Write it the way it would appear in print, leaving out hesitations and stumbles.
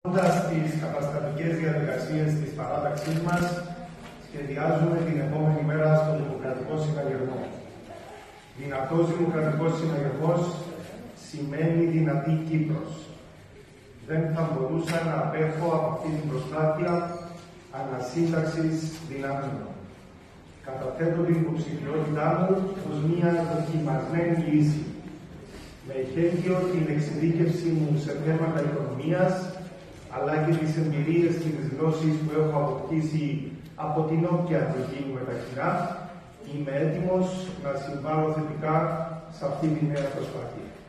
Όντας τις καταστατικές διαδικασίες της παράταξής μας, σχεδιάζουμε την επόμενη μέρα στο Δημοκρατικό Συναγερμό. Δυνατός Δημοκρατικός Συναγερμός σημαίνει δυνατή Κύπρος. Δεν θα μπορούσα να απέχω από αυτή την προσπάθεια ανασύνταξης δυνάμεων. Καταθέτω την υποψηφιότητά μου ως μια δοκιμασμένη λύση. Με εχέγγυο την εξειδίκευσή μου σε θέματα οικονομίας, αλλά και τις εμπειρίες και τις γνώσεις που έχω αποκτήσει από την όποια δική μου μεταξυνά, είμαι έτοιμος να συμβάλλω θετικά σε αυτή τη νέα προσπάθεια.